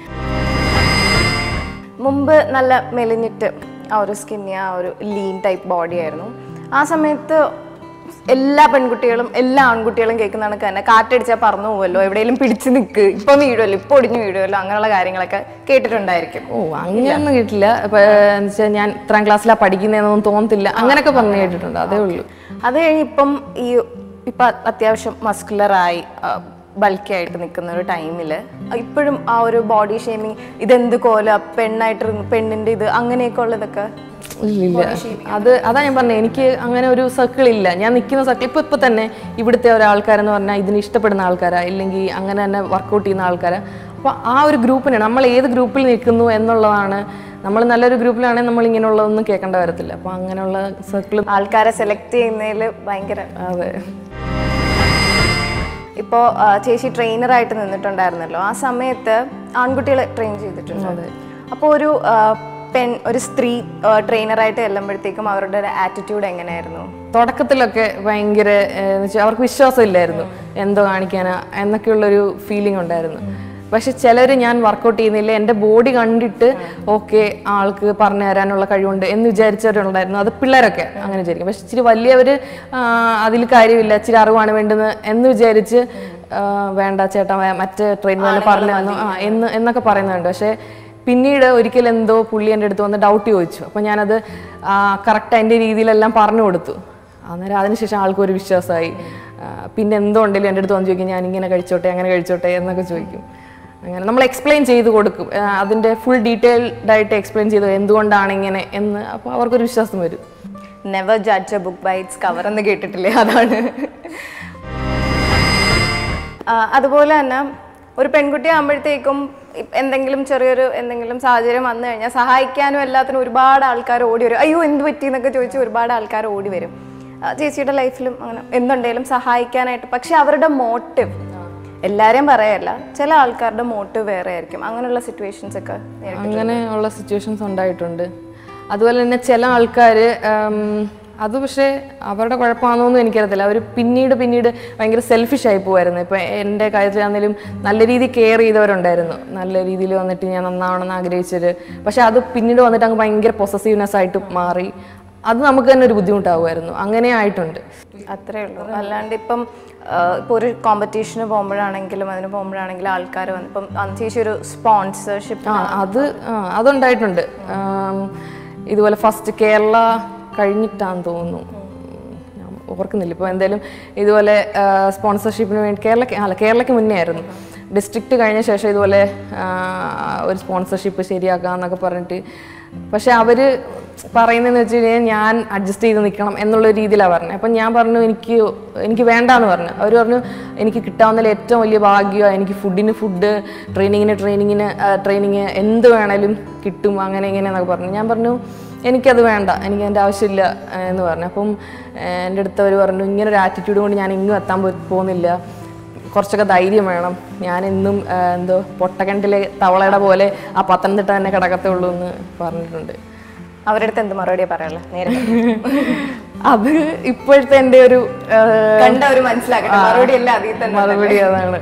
മുമ്പ് നല്ല മെലിഞ്ഞിട്ട് ആ ഒരു സ്കിന്നി ആ ഒരു ലീൻ ടൈപ്പ് ബോഡി ആയിരുന്നു. ആ സമയത്ത് എല്ലാ പെൺകുട്ടികളും എല്ലാ ആൺകുട്ടികളും കേൾക്കുന്ന കണക്ക് തന്നെ കാറ്റടിച്ചാൽ പറന്നു പോവല്ലോ, എവിടെയെങ്കിലും പിടിച്ചു നിൽക്ക്, ഇപ്പം വീഴുമല്ലോ, ഇപ്പം ഒടിഞ്ഞു വീഴുമല്ലോ, അങ്ങനെയുള്ള കാര്യങ്ങളൊക്കെ കേട്ടിട്ടുണ്ടായിരിക്കും. ഓ അങ്ങനെയൊന്നും കേട്ടില്ല. എന്ന് വെച്ചാൽ ഞാൻ ഇത്രാം ക്ലാസ്സിലാണ് പഠിക്കുന്നതെന്നൊന്നും തോന്നത്തില്ല, അങ്ങനെയൊക്കെ പറഞ്ഞു കേട്ടിട്ടുണ്ട്, അതേ ഉള്ളൂ. അത് കഴിഞ്ഞ് ഇപ്പം ഈ ഇപ്പം അത്യാവശ്യം മസ്കുലറായി ബൾക്കി ആയിട്ട് നിൽക്കുന്ന ഒരു ടൈമിൽ ഇപ്പോഴും ആ ഒരു ബോഡി ഷേമിങ്, ഇതെന്ത് കോല പെണ്ണായിട്ട് പെണ്ണിൻ്റെ ഇത് അങ്ങനെയൊക്കെ ഉള്ളതൊക്കെ ഇല്ല. അത് അതാ ഞാൻ പറഞ്ഞത്, എനിക്ക് അങ്ങനെ ഒരു സർക്കിൾ ഇല്ല. ഞാൻ നിൽക്കുന്ന സർക്കിൾ ഇപ്പം ഇപ്പം തന്നെ ഇവിടുത്തെ ഒരാൾക്കാരെന്ന് പറഞ്ഞാൽ ഇതിന് ഇഷ്ടപ്പെടുന്ന ആൾക്കാരാ, ഇല്ലെങ്കിൽ അങ്ങനെ തന്നെ വർക്കൗട്ട് ചെയ്യുന്ന ആൾക്കാരാ. അപ്പോൾ ആ ഒരു ഗ്രൂപ്പിന് നമ്മൾ ഏത് ഗ്രൂപ്പിൽ നിൽക്കുന്നു എന്നുള്ളതാണ്. നമ്മൾ നല്ലൊരു ഗ്രൂപ്പിലാണെങ്കിൽ നമ്മൾ ഇങ്ങനെയുള്ളതൊന്നും കേൾക്കേണ്ട വരത്തില്ല. അപ്പോൾ അങ്ങനെയുള്ള സർക്കിൾ ആൾക്കാരെ സെലക്ട് ചെയ്യുന്നതിൽ ഭയങ്കര. അതെ. ഇപ്പോൾ ചേച്ചി ട്രെയിനറായിട്ട് നിന്നിട്ടുണ്ടായിരുന്നല്ലോ, ആ സമയത്ത് ആൺകുട്ടികളെ ട്രെയിൻ ചെയ്തിട്ടുണ്ട്. അപ്പോൾ ഒരു പെൺ ഒരു സ്ത്രീ ട്രെയിനറായിട്ട് ചെല്ലുമ്പോഴത്തേക്കും അവരുടെ ഒരു ആറ്റിറ്റ്യൂഡ് എങ്ങനെയായിരുന്നു? തുടക്കത്തിലൊക്കെ ഭയങ്കര അവർക്ക് വിശ്വാസമില്ലായിരുന്നു, എന്തോ കാണിക്കാനാ എന്നൊക്കെയുള്ളൊരു ഫീലിംഗ് ഉണ്ടായിരുന്നു. പക്ഷെ ചിലർ ഞാൻ വർക്കൗട്ട് ചെയ്യുന്നില്ല, എൻ്റെ ബോഡി കണ്ടിട്ട് ഓക്കെ ആൾക്ക് പറഞ്ഞു തരാനുള്ള കഴിവുണ്ട് എന്ന് വിചാരിച്ചവരുണ്ടായിരുന്നു. അത് പിള്ളേരൊക്കെ അങ്ങനെ വിചാരിക്കും. പക്ഷെ ഇച്ചിരി വലിയവർ അതിൽ കാര്യമില്ല, ഇച്ചിരി അറിവാണ് വേണ്ടുന്നത് എന്ന് വിചാരിച്ച് വേണ്ട ചേട്ടാ മറ്റേ ട്രെയിനർ പറഞ്ഞു തന്നു ആ എന്ന് എന്നൊക്കെ പറയുന്നുണ്ട്. പക്ഷേ പിന്നീട് ഒരിക്കൽ എന്തോ പുള്ളി എൻ്റെ അടുത്ത് വന്ന് ഡൗട്ട് ചോദിച്ചു. അപ്പോൾ ഞാനത് കറക്റ്റ് അതിൻ്റെ രീതിയിലെല്ലാം പറഞ്ഞു കൊടുത്തു. അന്നേരം അതിനുശേഷം ആൾക്കൊരു വിശ്വാസമായി. പിന്നെ എന്തോ ഉണ്ടെങ്കിലും എൻ്റെ അടുത്ത് വന്ന് ചോദിക്കും, ഞാൻ ഇങ്ങനെ കഴിച്ചോട്ടെ അങ്ങനെ കഴിച്ചോട്ടെ എന്നൊക്കെ ചോദിക്കും. അങ്ങനെ നമ്മൾ എക്സ്പ്ലെയിൻ ചെയ്ത് കൊടുക്കും, അതിൻ്റെ ഫുൾ ഡീറ്റെയിൽഡ് ആയിട്ട് എക്സ്പ്ലെയിൻ ചെയ്ത് എന്തുകൊണ്ടാണ് ഇങ്ങനെ എന്ന്. അപ്പോൾ അവർക്കൊരു വിശ്വാസം വരും. Never judge a book by its cover എന്ന് കേട്ടിട്ടില്ലേ, അതാണ്. അതുപോലെ തന്നെ ഒരു പെൺകുട്ടി ആകുമ്പോഴത്തേക്കും എന്തെങ്കിലും ചെറിയൊരു എന്തെങ്കിലും സാഹചര്യം വന്നു കഴിഞ്ഞാൽ സഹായിക്കാനും എല്ലാത്തിനും ഒരുപാട് ആൾക്കാർ ഓടി വരും. അയ്യോ എന്ത് പറ്റി എന്നൊക്കെ ചോദിച്ച് ഒരുപാട് ആൾക്കാർ ഓടി വരും. ചേച്ചിയുടെ ലൈഫിലും അങ്ങനെ എന്തുണ്ടെങ്കിലും സഹായിക്കാനായിട്ട്. പക്ഷെ അവരുടെ മോട്ടീവ് എല്ലാവരെയും പറയല്ല, ചില ആൾക്കാരുടെ മോട്ടീവ് വേറെ ആയിരിക്കും. അങ്ങനെയുള്ള സിറ്റുവേഷൻസ് ഒക്കെ അങ്ങനെയുള്ള സിറ്റുവേഷൻസ് ഉണ്ടായിട്ടുണ്ട്. അതുപോലെ തന്നെ ചില ആൾക്കാർ അത് പക്ഷേ അവരുടെ കുഴപ്പമാണെന്നൊന്നും എനിക്കറിയത്തില്ല, അവർ പിന്നീട് പിന്നീട് ഭയങ്കര സെൽഫിഷ് ആയി പോകുമായിരുന്നു. ഇപ്പം എൻ്റെ കാര്യത്തിലാണെങ്കിലും നല്ല രീതിയിൽ കെയർ ചെയ്തവരുണ്ടായിരുന്നു, നല്ല രീതിയിൽ വന്നിട്ട് ഞാൻ നന്നാവണമെന്ന് ആഗ്രഹിച്ചത്. പക്ഷെ അത് പിന്നീട് വന്നിട്ട് അങ്ങ് ഭയങ്കര പൊസസീവ്നെസ് ആയിട്ട് മാറി. അത് നമുക്ക് തന്നെ ഒരു ബുദ്ധിമുട്ടാവുമായിരുന്നു. അങ്ങനെ ആയിട്ടുണ്ട്. അത്രേ ഉള്ളൂ. അല്ലാണ്ട് ഇപ്പം ഇപ്പോൾ ഒരു കോമ്പറ്റീഷന് പോകുമ്പോഴാണെങ്കിലും അതിന് പോകുമ്പോഴാണെങ്കിലും ആൾക്കാർ വന്ന് ഇപ്പം ചേച്ചി ഒരു സ്പോൺസർഷിപ്പ് ആ അത് അതുണ്ടായിട്ടുണ്ട്. ഇതുപോലെ ഫസ്റ്റ് കേരള കഴിഞ്ഞിട്ടാന്ന് തോന്നുന്നു, ഞാൻ ഓർക്കുന്നില്ല ഇപ്പോൾ. എന്തായാലും ഇതുപോലെ സ്പോൺസർഷിപ്പിന് വേണ്ടി കേരള അല്ല കേരളയ്ക്ക് മുന്നേ ആയിരുന്നു, ഡിസ്ട്രിക്റ്റ് കഴിഞ്ഞ ശേഷം ഇതുപോലെ ഒരു സ്പോൺസർഷിപ്പ് ശരിയാക്കാമെന്നൊക്കെ പറഞ്ഞിട്ട്. പക്ഷെ അവർ പറയുന്നതെന്ന് വെച്ച് കഴിഞ്ഞാൽ ഞാൻ അഡ്ജസ്റ്റ് ചെയ്ത് നിൽക്കണം എന്നുള്ള രീതിയിലാണ് പറഞ്ഞത്. അപ്പം ഞാൻ പറഞ്ഞു എനിക്ക് എനിക്ക് വേണ്ടാന്ന് പറഞ്ഞു. അവർ പറഞ്ഞു എനിക്ക് കിട്ടാവുന്നതിൽ ഏറ്റവും വലിയ ഭാഗ്യമാണ്, എനിക്ക് ഫുഡിന് ഫുഡ്, ട്രെയിനിങ്ങിന് ട്രെയിനിങ്ങിന് ട്രെയിനിങ് എന്ത് വേണേലും കിട്ടും അങ്ങനെ ഇങ്ങനെ എന്നൊക്കെ പറഞ്ഞു. ഞാൻ പറഞ്ഞു എനിക്കത് വേണ്ട, എനിക്ക് അതിൻ്റെ ആവശ്യമില്ല എന്ന് പറഞ്ഞു. അപ്പം എൻ്റെ അടുത്ത് അവർ പറഞ്ഞു ഇങ്ങനൊരു ആറ്റിറ്റ്യൂഡ് കൊണ്ട് ഞാൻ ഇങ്ങും എത്താൻ പോകുന്നില്ല, കുറച്ചൊക്കെ ധൈര്യം വേണം, ഞാനെന്നും എന്തോ പൊട്ടക്കിണറ്റിലെ തവളയുടെ പോലെ ആ പത്തനംതിട്ട തന്നെ കിടക്കത്തുള്ളൂ എന്ന് പറഞ്ഞിട്ടുണ്ട്. അവരുടെ അടുത്ത് എന്ത് മറുപടിയാണ് പറയാനുള്ള നേരെ? അത് ഇപ്പോഴത്തെ എൻ്റെ ഒരു കണ്ട ഒരു മനസ്സിലാക്കട്ടെ മറുപടി അല്ല അതിൽ തന്നെ മറുപടി അതാണ്.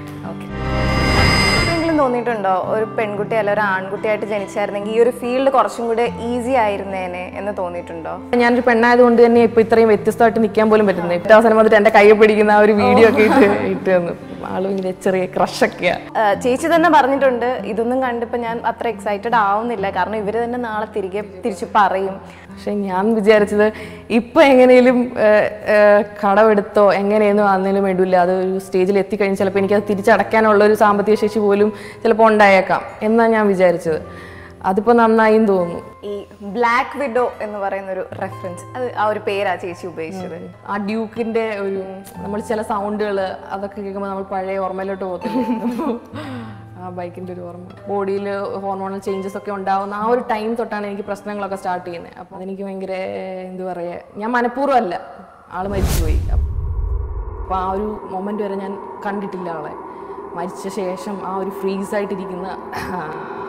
തോന്നിയിട്ടുണ്ടോ ഒരു പെൺകുട്ടി അല്ല ഒരു ആൺകുട്ടിയായിട്ട് ജനിച്ചായിരുന്നെങ്കിൽ ഈ ഒരു ഫീൽഡ് കുറച്ചും കൂടെ ഈസി ആയിരുന്നേനെ എന്ന് തോന്നിയിട്ടുണ്ടോ? ഞാനൊരു പെണ്ണായതുകൊണ്ട് തന്നെ ഇപ്പൊ ഇത്രയും വ്യത്യസ്തമായിട്ട് നിൽക്കാൻ പോലും പറ്റുന്നത്. ഏറ്റവും അവസാനം വന്നിട്ട് എന്റെ കൈ പിടിക്കുന്ന ആ ഒരു വീഡിയോ ഒക്കെ ഇട്ട് ഇട്ട് തന്നു. ആളും ഇങ്ങനെ ചെറിയ ക്രഷൊക്കെയാ. ചേച്ചി തന്നെ പറഞ്ഞിട്ടുണ്ട് ഇതൊന്നും കണ്ടിപ്പോ ഞാൻ അത്ര എക്സൈറ്റഡ് ആവുന്നില്ല, കാരണം ഇവര് തന്നെ നാളെ തിരികെ തിരിച്ചു പറയും. പക്ഷെ ഞാൻ വിചാരിച്ചത് ഇപ്പൊ എങ്ങനെയും കടമെടുത്തോ എങ്ങനെയൊന്നും ആണെങ്കിലും വേണ്ടില്ല, അത് ഒരു സ്റ്റേജിൽ എത്തിക്കഴിഞ്ഞാൽ ചിലപ്പോൾ എനിക്കത് തിരിച്ചടയ്ക്കാനുള്ള ഒരു സാമ്പത്തിക ശേഷി പോലും ചിലപ്പോൾ ഉണ്ടായേക്കാം എന്നാണ് ഞാൻ വിചാരിച്ചത്. അതിപ്പോൾ നന്നായും തോന്നുന്നു. ഈ ബ്ലാക്ക് വിഡോ എന്ന് പറയുന്ന ഒരു റെഫറൻസ്, അത് ആ ഒരു പേരാ ചേച്ചി ഉപയോഗിച്ചത്? ആ ഡ്യൂക്കിന്റെ ഒരു നമ്മൾ ചില സൗണ്ടുകൾ അതൊക്കെ കേൾക്കുമ്പോൾ നമ്മൾ പഴയ ഓർമ്മയിലോട്ട് പോകത്തില്ല. ആ ബൈക്കിന്റെ ഒരു ഓർമ്മ, ബോഡിയിൽ ഹോർമോണൽ ചേഞ്ചസ് ഒക്കെ ഉണ്ടാവുന്ന ആ ഒരു ടൈം തൊട്ടാണ് എനിക്ക് പ്രശ്നങ്ങളൊക്കെ സ്റ്റാർട്ട് ചെയ്യുന്നത്. അപ്പോൾ അതെനിക്ക് ഭയങ്കര എന്താ പറയുക, ഞാൻ മനഃപൂർവ്വം അല്ല, ആള് മരിച്ചുപോയി. അപ്പോൾ ആ ഒരു മൊമെന്റ് വരെ ഞാൻ കണ്ടിട്ടില്ല ആളെ. മരിച്ച ശേഷം ആ ഒരു ഫ്രീസ് ആയിട്ടിരിക്കുന്ന